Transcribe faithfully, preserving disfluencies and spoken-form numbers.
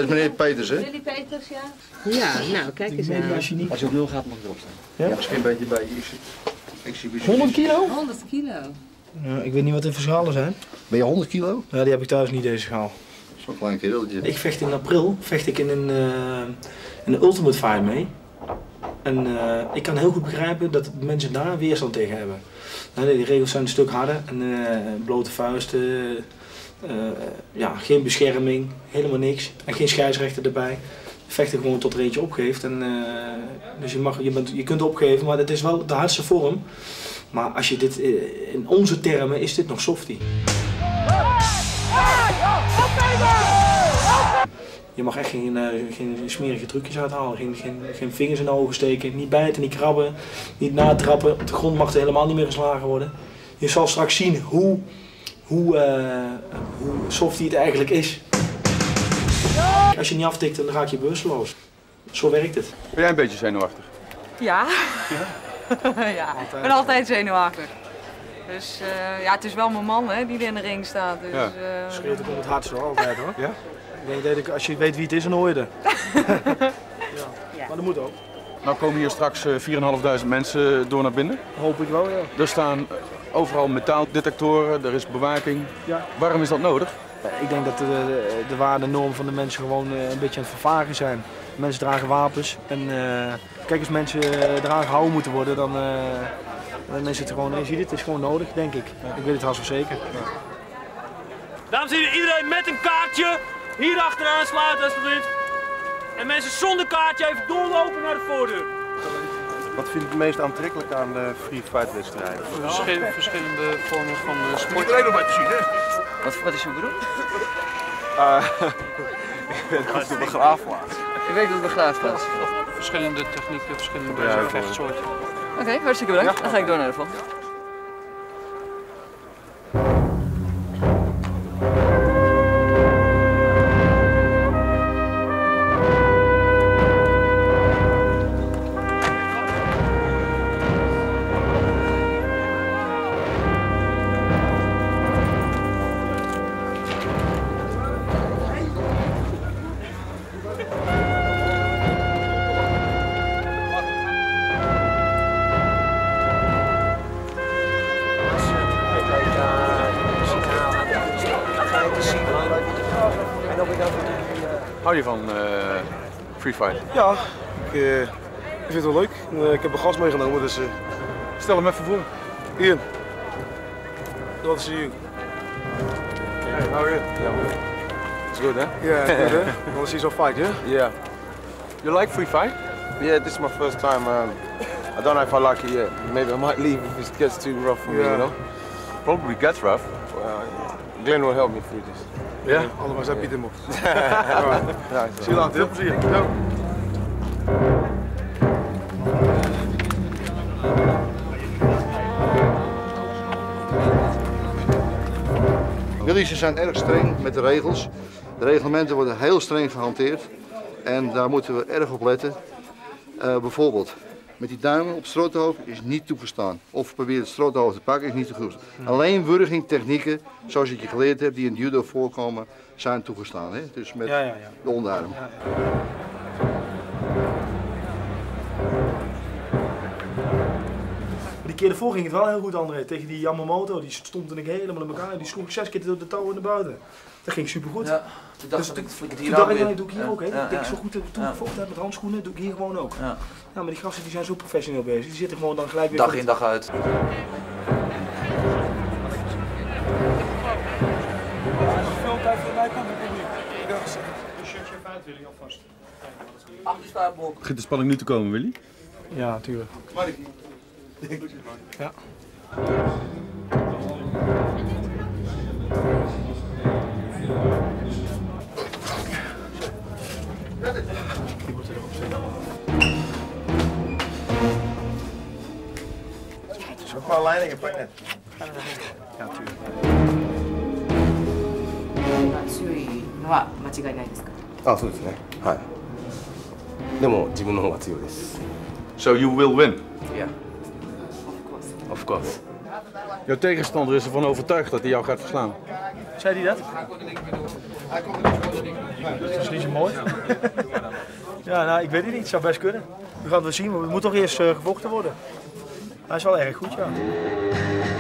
is meneer Peters, hè? Willy Peters, ja. Ja, nou kijk eens aan. Als je, niet... Als je op nul gaat, mag je erop staan. Ja? Misschien een beetje bij exhibitie. honderd kilo? honderd kilo. Ja, ik weet niet wat de verschalen zijn. Ben je honderd kilo? Ja, die heb ik thuis niet, deze schaal. Zo'n klein kereltje. Ik vecht in april vecht ik in een, uh, in een Ultimate Fight mee. En uh, ik kan heel goed begrijpen dat mensen daar weerstand tegen hebben. Nou, die regels zijn een stuk harder. En, uh, blote vuisten, uh, ja, geen bescherming, helemaal niks. En geen scheidsrechter erbij. Vechten gewoon tot er eentje opgeeft. En, uh, dus je, mag, je, bent, je kunt opgeven, maar het is wel de hardste vorm. Maar als je dit, in onze termen is dit nog softie. Je mag echt geen, uh, geen smerige trucjes uithalen, geen, geen, geen vingers in de ogen steken, niet bijten, niet krabben, niet natrappen. Op de grond mag er helemaal niet meer geslagen worden. Je zal straks zien hoe, hoe, uh, hoe softie het eigenlijk is. Als je niet aftikt, dan raak je bewusteloos. Zo werkt het. Ben jij een beetje zenuwachtig? Ja. Ja? Ja, ik ben altijd zenuwachtig. Dus uh, ja, het is wel mijn man hè, die er in de ring staat. Dus, ja. uh, Scheelt ook om het hardst hoor, altijd hoor. Ja? Ik denk dat als je weet wie het is, dan hoor je er. Ja. Ja. Maar dat moet ook. Nou komen hier straks uh, vier en vijfduizend mensen door naar binnen. Hoop ik wel, ja. Er staan overal metaaldetectoren, er is bewaking. Ja. Waarom is dat nodig? Ik denk dat de, de, de waardenormen van de mensen gewoon uh, een beetje aan het vervagen zijn. Mensen dragen wapens en uh, kijk, als mensen uh, eraan gehouden moeten worden, dan, uh, dan is het gewoon, je ziet het, het is gewoon nodig, denk ik. Ja. Ik weet het haast wel zeker. Ja. Dames en heren, iedereen met een kaartje hier achteraan sluiten alsjeblieft. En mensen zonder kaartje even doorlopen naar de voordeur. Wat vind je het meest aantrekkelijk aan de free fight wedstrijden? Verschil, verschillende vormen van de sport. Iedereen nog maar te zien, hè? Wat, wat is uw beroep? Uh, ik weet niet op de begraafplaats. Ik weet op de begraafplaats. Verschillende technieken, verschillende ja, vechtsoorten. Oké, okay, hartstikke bedankt. Ja. Dan ga ik door naar de volgende. Hou je van uh, free fight? Ja, ik, uh, ik vind het wel leuk. Uh, ik heb een gast meegenomen, dus... Uh... Stel hem even voor. Ian. Good to see you. Hey, how are you? Yeah. It's good, huh? Yeah, it's good, huh? You want to see some fight, yeah? Yeah. You like free fight? Yeah, this is my first time. Um, I don't know if I like it yet. Maybe I might leave if it gets too rough for yeah. me, you know? Probably gets rough. Well, yeah. Glenn will help me through this. Ja? Yeah? Allemaal zijn Pieter Mocht. Ja, zie je later. Veel plezier. Yo. Jullie zijn erg streng met de regels. De reglementen worden heel streng gehanteerd. En daar moeten we erg op letten. Uh, bijvoorbeeld, met die duimen op strootenhoofd is niet toegestaan. Of probeer het strootenhoofd te pakken is niet toegestaan. Alleen wurgingtechnieken, zoals ik je geleerd heb, die in het judo voorkomen, zijn toegestaan. Hè? Dus met ja, ja, ja. de onderarm. Ja, ja. Die keer ervoor ging het wel heel goed, André. Tegen die Yamamoto, die stond ik helemaal in elkaar. Die sloeg zes keer de touwen naar buiten. Dat ging super goed. Ja, toen dacht dus, ik, ik toen dacht ik, dat doe ik hier ja, ook. Hè. Ja, ik denk ja, zo goed toen ik ja. gevochten heb met handschoenen, doe ik hier gewoon ook. Ja. Ja, maar die gasten die zijn zo professioneel bezig. Die zitten gewoon dan gelijk weer... Dag in dag uit. Veel tijd voor mij komt, ik niet. Een shirtje even uit, Willy, alvast. Begint de spanning nu te komen, Willy? Ja, natuurlijk. Ja. Zo qua leidingen pak net. Ja, natuurlijk. 強いのは間違いないですか？ あ、そうですね。はい。でも自分の方が強いです。 So you will win? Ja. Of course. Jouw tegenstander is ervan overtuigd dat hij jou gaat verslaan. Zei hij dat? Dat is niet zo mooi. Ja, nou, ik weet het niet. Het zou best kunnen. We gaan het wel zien, maar het moet toch eerst uh, gevochten worden. Hij is wel erg goed, ja.